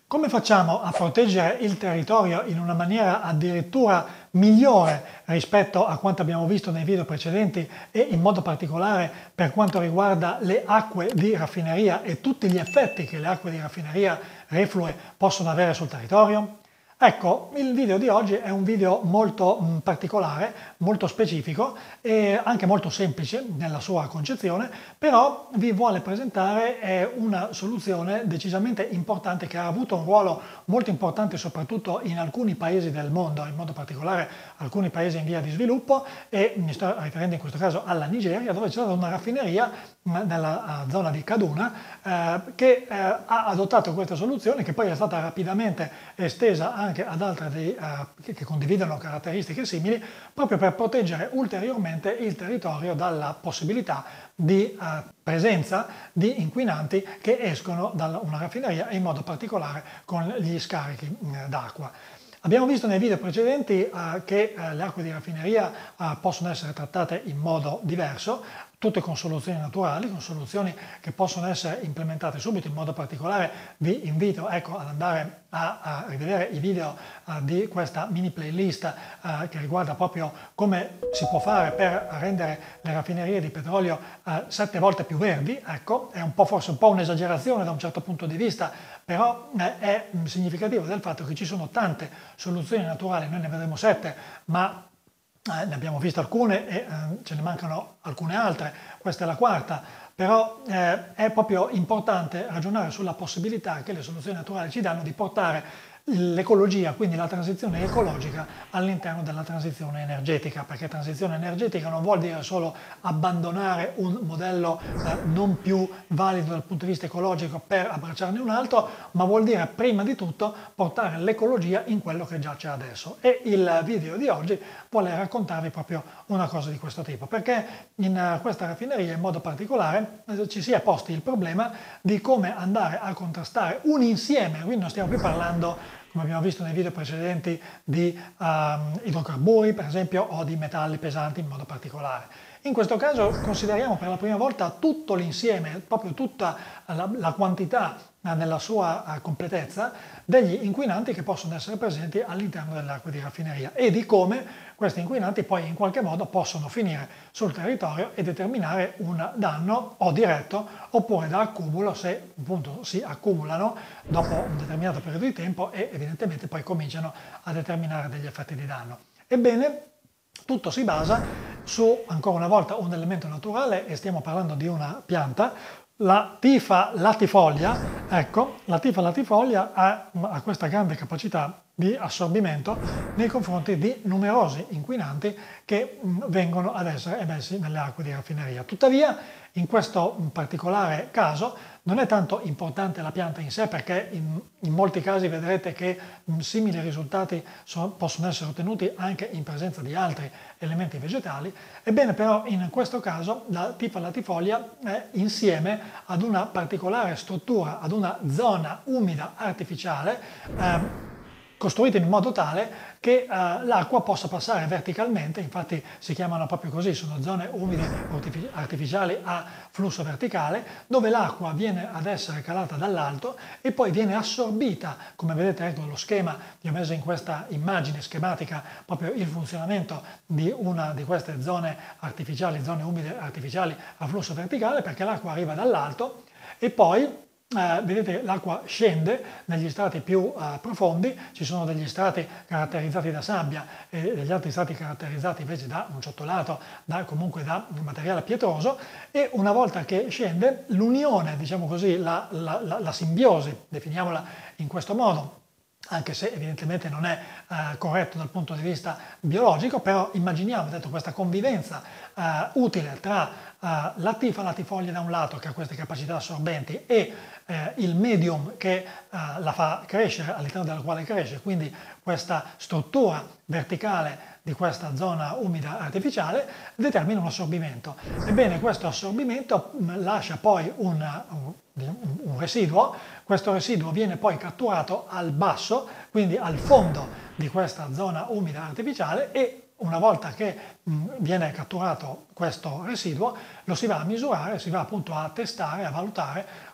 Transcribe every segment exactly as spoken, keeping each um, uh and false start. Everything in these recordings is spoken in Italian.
Come facciamo a proteggere il territorio in una maniera addirittura migliore rispetto a quanto abbiamo visto nei video precedenti e in modo particolare per quanto riguarda le acque di raffineria e tutti gli effetti che le acque di raffineria reflue possono avere sul territorio? Ecco, il video di oggi è un video molto mh, particolare, molto specifico e anche molto semplice nella sua concezione, però vi vuole presentare eh, una soluzione decisamente importante che ha avuto un ruolo molto importante soprattutto in alcuni paesi del mondo, in modo particolare alcuni paesi in via di sviluppo, e mi sto riferendo in questo caso alla Nigeria, dove c'è stata una raffineria mh, nella uh, zona di Kaduna eh, che eh, ha adottato questa soluzione, che poi è stata rapidamente estesa anche anche ad altre dei, uh, che, che condividono caratteristiche simili, proprio per proteggere ulteriormente il territorio dalla possibilità di uh, presenza di inquinanti che escono da una raffineria e in modo particolare con gli scarichi uh, d'acqua. Abbiamo visto nei video precedenti uh, che uh, le acque di raffineria uh, possono essere trattate in modo diverso, tutte con soluzioni naturali, con soluzioni che possono essere implementate subito. In modo particolare vi invito ecco, ad andare a, a rivedere i video uh, di questa mini playlist uh, che riguarda proprio come si può fare per rendere le raffinerie di petrolio uh, sette volte più verdi. Ecco, è un po' forse un po' un'esagerazione da un certo punto di vista, però eh, è significativo del fatto che ci sono tante soluzioni naturali, noi ne vedremo sette, ma Eh, ne abbiamo viste alcune e eh, ce ne mancano alcune altre, questa è la quarta, però eh, è proprio importante ragionare sulla possibilità che le soluzioni naturali ci danno di portare l'ecologia, quindi la transizione ecologica, all'interno della transizione energetica, perché transizione energetica non vuol dire solo abbandonare un modello eh, non più valido dal punto di vista ecologico per abbracciarne un altro, ma vuol dire prima di tutto portare l'ecologia in quello che già c'è adesso. E il video di oggi vuole raccontarvi proprio una cosa di questo tipo, perché in questa raffineria in modo particolare eh, ci si è posti il problema di come andare a contrastare un insieme, quindi non stiamo più parlando, come abbiamo visto nei video precedenti, di um, idrocarburi per esempio o di metalli pesanti in modo particolare. In questo caso consideriamo per la prima volta tutto l'insieme, proprio tutta la, la quantità eh, nella sua eh, completezza degli inquinanti che possono essere presenti all'interno delle acque di raffineria e di come questi inquinanti poi in qualche modo possono finire sul territorio e determinare un danno o diretto oppure da accumulo, se appunto si accumulano dopo un determinato periodo di tempo e evidentemente poi cominciano a determinare degli effetti di danno. Ebbene, tutto si basa su, ancora una volta, un elemento naturale, e stiamo parlando di una pianta, la Tifa latifolia. Ecco, la Tifa latifolia ha, ha questa grande capacità di assorbimento nei confronti di numerosi inquinanti che mh, vengono ad essere emessi nelle acque di raffineria. Tuttavia, in questo particolare caso non è tanto importante la pianta in sé, perché in, in molti casi vedrete che mh, simili risultati so, possono essere ottenuti anche in presenza di altri elementi vegetali. Ebbene, però in questo caso la Tifa latifolia è insieme ad una particolare struttura, ad una zona umida artificiale eh, costruita in modo tale che uh, l'acqua possa passare verticalmente, infatti si chiamano proprio così, sono zone umide artificiali a flusso verticale, dove l'acqua viene ad essere calata dall'alto e poi viene assorbita, come vedete ecco lo schema, vi ho messo in questa immagine schematica proprio il funzionamento di una di queste zone artificiali, zone umide artificiali a flusso verticale, perché l'acqua arriva dall'alto e poi Uh, vedete l'acqua scende negli strati più uh, profondi, ci sono degli strati caratterizzati da sabbia e degli altri strati caratterizzati invece da un ciottolato, da, comunque da un materiale pietroso, e una volta che scende l'unione, diciamo così, la, la, la, la simbiosi, definiamola in questo modo, anche se evidentemente non è eh, corretto dal punto di vista biologico, però immaginiamo detto, questa convivenza eh, utile tra eh, la Tifa latifolia da un lato, che ha queste capacità assorbenti, e eh, il medium che eh, la fa crescere, all'interno della quale cresce, quindi questa struttura verticale di questa zona umida artificiale, determina un assorbimento. Ebbene, questo assorbimento mh, lascia poi un, un un residuo, questo residuo viene poi catturato al basso, quindi al fondo di questa zona umida artificiale, e una volta che mh, viene catturato questo residuo lo si va a misurare, si va appunto a testare, a valutare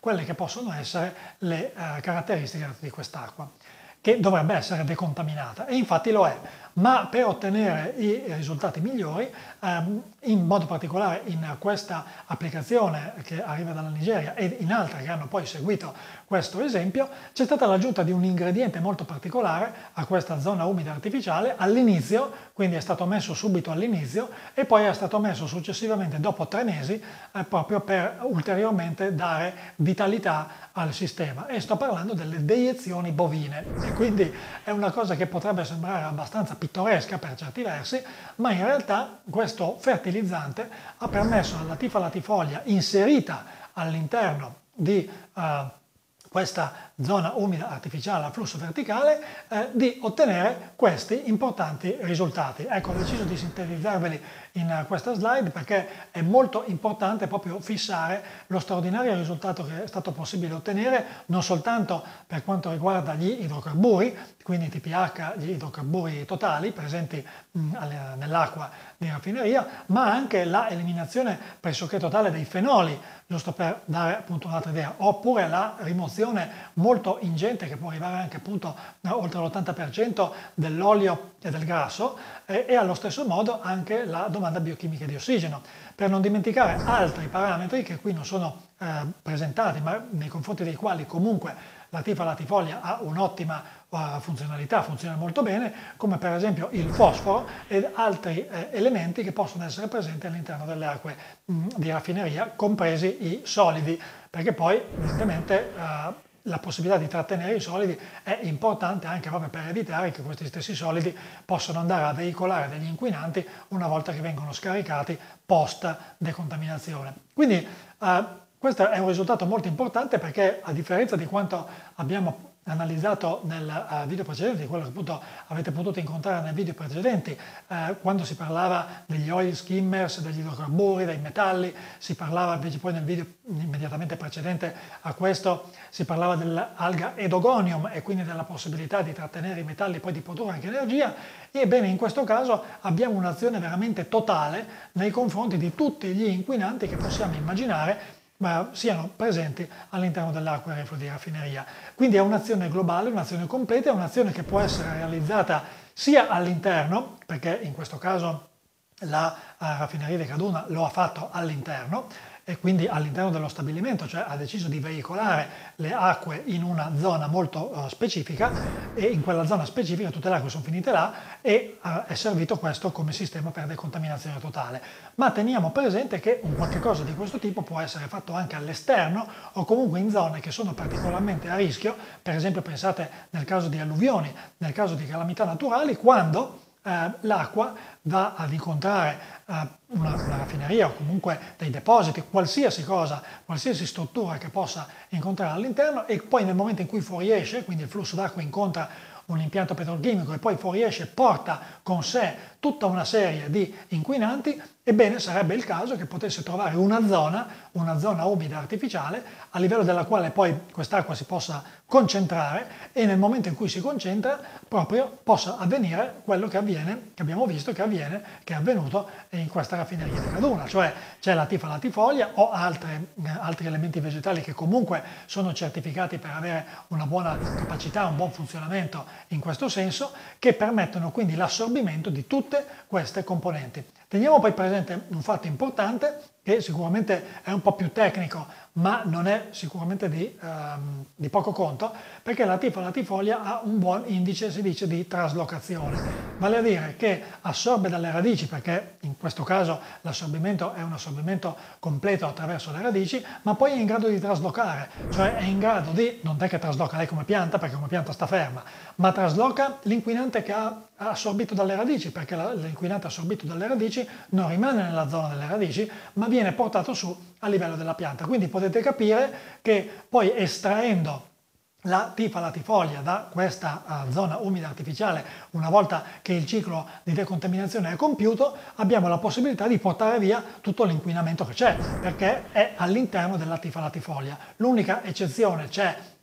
quelle che possono essere le eh, caratteristiche di quest'acqua, che dovrebbe essere decontaminata, e infatti lo è. Ma per ottenere i risultati migliori, ehm, in modo particolare in questa applicazione che arriva dalla Nigeria e in altre che hanno poi seguito questo esempio, c'è stata l'aggiunta di un ingrediente molto particolare a questa zona umida artificiale all'inizio, quindi è stato messo subito all'inizio e poi è stato messo successivamente dopo tre mesi eh, proprio per ulteriormente dare vitalità al sistema, e sto parlando delle deiezioni bovine. E quindi è una cosa che potrebbe sembrare abbastanza pittoresca per certi versi, ma in realtà questo fertilizzante ha permesso alla tifa latifolia inserita all'interno di uh, questa zona umida artificiale a flusso verticale eh, di ottenere questi importanti risultati. Ecco, ho deciso di sintetizzarveli in questa slide perché è molto importante proprio fissare lo straordinario risultato che è stato possibile ottenere, non soltanto per quanto riguarda gli idrocarburi, quindi T P H, gli idrocarburi totali presenti nell'acqua di raffineria, ma anche la eliminazione pressoché totale dei fenoli, giusto per dare appunto un'altra idea, oppure la rimozione molto ingente, che può arrivare anche appunto a oltre l'ottanta per cento dell'olio e del grasso, eh, e allo stesso modo anche la domanda biochimica di ossigeno, per non dimenticare altri parametri che qui non sono eh, presentati, ma nei confronti dei quali comunque la tifa latifolia ha un'ottima uh, funzionalità, funziona molto bene, come per esempio il fosforo ed altri eh, elementi che possono essere presenti all'interno delle acque mh, di raffineria, compresi i solidi, perché poi evidentemente uh, la possibilità di trattenere i solidi è importante anche proprio per evitare che questi stessi solidi possano andare a veicolare degli inquinanti una volta che vengono scaricati post decontaminazione. Quindi uh, questo è un risultato molto importante, perché a differenza di quanto abbiamo analizzato nel uh, video precedente, di quello che appunto avete potuto incontrare nei video precedenti, eh, quando si parlava degli oil skimmers, degli idrocarburi, dei metalli, si parlava invece poi nel video immediatamente precedente a questo, si parlava dell'alga Edogonium e quindi della possibilità di trattenere i metalli e poi di produrre anche energia. Ebbene, in questo caso abbiamo un'azione veramente totale nei confronti di tutti gli inquinanti che possiamo immaginare ma siano presenti all'interno dell'acqua reflua di raffineria. Quindi è un'azione globale, un'azione completa, è un'azione che può essere realizzata sia all'interno, perché in questo caso la raffineria di Kaduna lo ha fatto all'interno, e quindi all'interno dello stabilimento, cioè ha deciso di veicolare le acque in una zona molto uh, specifica, e in quella zona specifica tutte le acque sono finite là e uh, è servito questo come sistema per decontaminazione totale. Ma teniamo presente che un qualche cosa di questo tipo può essere fatto anche all'esterno o comunque in zone che sono particolarmente a rischio, per esempio pensate nel caso di alluvioni, nel caso di calamità naturali, quando eh, l'acqua va ad incontrare eh, una, una raffineria o comunque dei depositi, qualsiasi cosa, qualsiasi struttura che possa incontrare all'interno, e poi nel momento in cui fuoriesce, quindi il flusso d'acqua incontra un impianto petrochimico e poi fuoriesce, porta con sé tutta una serie di inquinanti, ebbene sarebbe il caso che potesse trovare una zona, una zona umida artificiale, a livello della quale poi quest'acqua si possa concentrare, e nel momento in cui si concentra proprio possa avvenire quello che avviene, che abbiamo visto che avviene, che è avvenuto in questa raffineria di Kaduna, cioè c'è la tifa latifolia o altre, eh, altri elementi vegetali che comunque sono certificati per avere una buona capacità, un buon funzionamento in questo senso, che permettono quindi l'assorbimento di tutte queste componenti. Teniamo poi presente un fatto importante, che sicuramente è un po' più tecnico, ma non è sicuramente di, um, di poco conto, perché la tifa latifolia ha un buon indice, si dice, di traslocazione, vale a dire che assorbe dalle radici, perché in questo caso l'assorbimento è un assorbimento completo attraverso le radici, ma poi è in grado di traslocare, cioè è in grado di, non è che trasloca lei come pianta, perché come pianta sta ferma, ma trasloca l'inquinante che ha assorbito dalle radici, perché l'inquinante assorbito dalle radici non rimane nella zona delle radici, ma viene portato su a livello della pianta. Quindi potete capire che poi estraendo la tifa latifolia da questa uh, zona umida artificiale, una volta che il ciclo di decontaminazione è compiuto, abbiamo la possibilità di portare via tutto l'inquinamento che c'è, perché è all'interno della tifa latifolia. L'unica eccezione c'è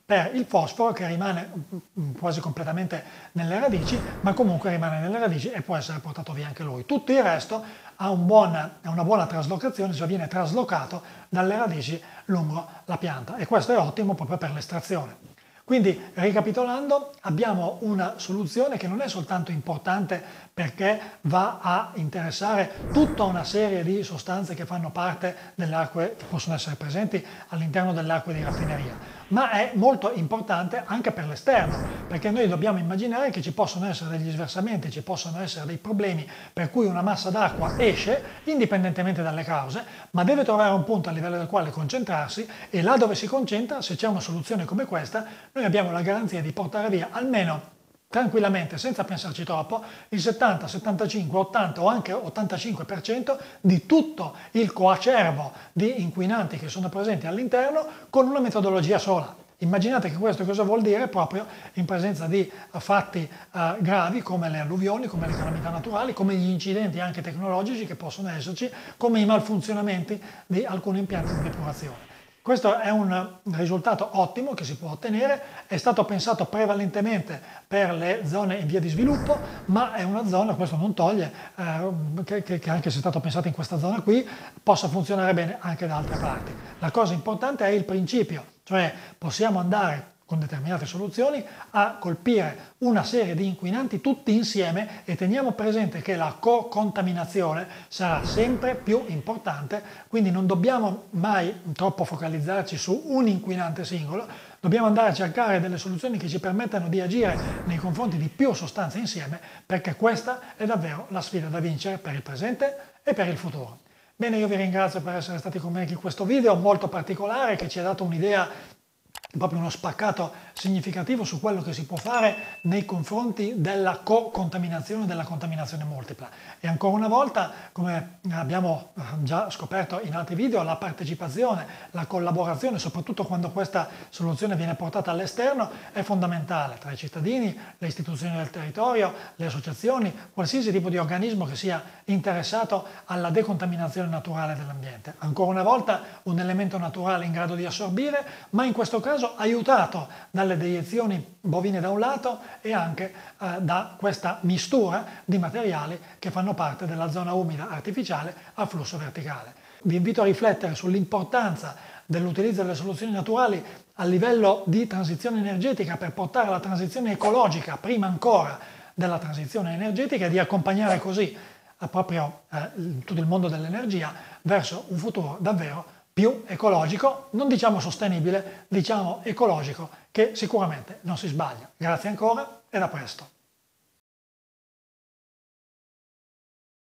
per il fosforo che rimane quasi completamente nelle radici, ma comunque rimane nelle radici e può essere portato via anche lui. Tutto il resto ha, un buon, ha una buona traslocazione, cioè viene traslocato dalle radici lungo la pianta e questo è ottimo proprio per l'estrazione. Quindi, ricapitolando, abbiamo una soluzione che non è soltanto importante perché va a interessare tutta una serie di sostanze che fanno parte delle acque, che possono essere presenti all'interno delle acque di raffineria, ma è molto importante anche per l'esterno, perché noi dobbiamo immaginare che ci possono essere degli sversamenti, ci possono essere dei problemi per cui una massa d'acqua esce, indipendentemente dalle cause, ma deve trovare un punto a livello del quale concentrarsi e là dove si concentra, se c'è una soluzione come questa, noi abbiamo la garanzia di portare via almeno tranquillamente, senza pensarci troppo, il settanta, settantacinque, ottanta o anche ottantacinque per cento di tutto il coacervo di inquinanti che sono presenti all'interno con una metodologia sola. Immaginate che questo cosa vuol dire proprio in presenza di fatti eh, gravi come le alluvioni, come le calamità naturali, come gli incidenti anche tecnologici che possono esserci, come i malfunzionamenti di alcuni impianti di depurazione. Questo è un risultato ottimo che si può ottenere, è stato pensato prevalentemente per le zone in via di sviluppo, ma è una zona, questo non toglie, eh, che, che anche se è stato pensato in questa zona qui, possa funzionare bene anche da altre parti. La cosa importante è il principio, cioè possiamo andare con determinate soluzioni a colpire una serie di inquinanti tutti insieme e teniamo presente che la co-contaminazione sarà sempre più importante, quindi non dobbiamo mai troppo focalizzarci su un inquinante singolo, dobbiamo andare a cercare delle soluzioni che ci permettano di agire nei confronti di più sostanze insieme, perché questa è davvero la sfida da vincere per il presente e per il futuro. Bene, io vi ringrazio per essere stati con me in questo video molto particolare che ci ha dato un'idea, proprio uno spaccato significativo su quello che si può fare nei confronti della co-contaminazione e della contaminazione multipla. E ancora una volta, come abbiamo già scoperto in altri video, la partecipazione, la collaborazione, soprattutto quando questa soluzione viene portata all'esterno, è fondamentale tra i cittadini, le istituzioni del territorio, le associazioni, qualsiasi tipo di organismo che sia interessato alla decontaminazione naturale dell'ambiente. Ancora una volta un elemento naturale in grado di assorbire, ma in questo caso aiutato dalle deiezioni bovine da un lato e anche eh, da questa mistura di materiali che fanno parte della zona umida artificiale a flusso verticale. Vi invito a riflettere sull'importanza dell'utilizzo delle soluzioni naturali a livello di transizione energetica per portare la transizione ecologica prima ancora della transizione energetica e di accompagnare così eh, proprio eh, tutto il mondo dell'energia verso un futuro davvero più ecologico, non diciamo sostenibile, diciamo ecologico, che sicuramente non si sbaglia. Grazie ancora e a presto.